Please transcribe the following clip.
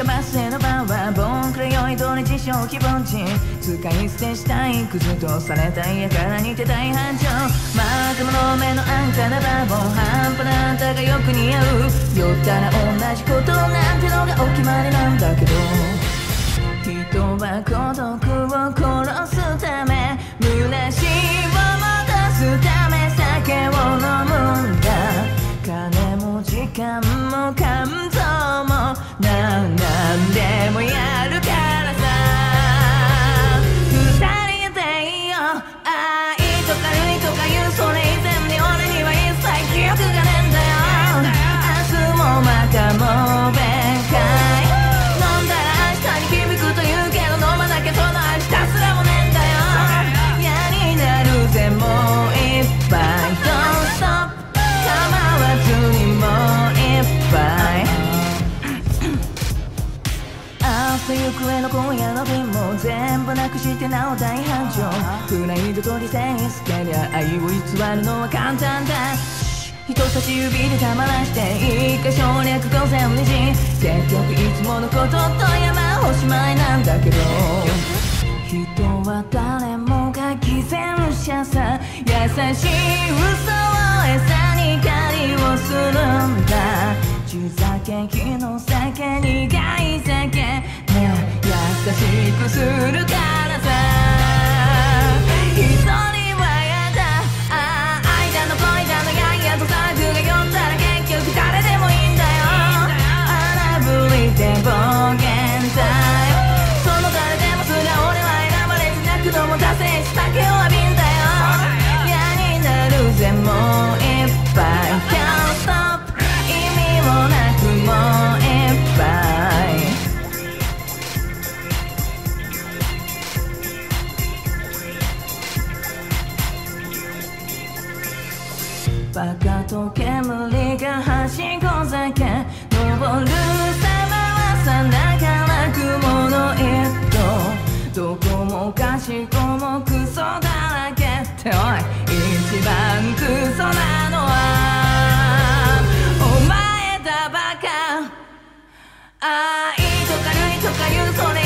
バスへのバーはボンクレ酔いどれ自称気分賃使い捨てしたいクズとされた家から似て大繁盛マークの目の安価なバーボン半端なあんたがよく似合う酔ったら同じことなんてのがお決まりなんだけど人は孤独を殺すため虚しを戻すため酒を飲むんだ金も時間も感情もなんでもやるからさ二人でいいよ愛とかルイとか言うそれ以前に俺には一切記憶がねえんだよ明日もまたもう弁解飲んだら明日に響くと言うけど飲まなきゃその味たすらもねえんだよ嫌になるぜもう一杯 Don't stop 構わずにもう一杯明日行方の今夜の便も全部なくしてなお大繁盛プライドと理性つけりゃ愛を偽るのは簡単だ人差し指でたまらして一回省略午前2時結局いつものことと山おしまいなんだけど人は誰もが偽善者さ優しい嘘を餌に狩りをするんだ地酒火の酒苦い酒ね優しくするからさ一人はやだ愛だの恋だのやんやとサークが酔ったら結局誰でもいいんだよ荒ぶりで暴言だよその誰でもすら俺は選ばれてなくとも達成し酒を浴びんだよ嫌になるぜもう一杯 Can't stop 意味もなくもう一杯バカと煙がはしご酒登る様はさながら雲の糸どこもかしこもクソだらけっておい一番クソなのはお前だバカ愛とかルイとか言うそれ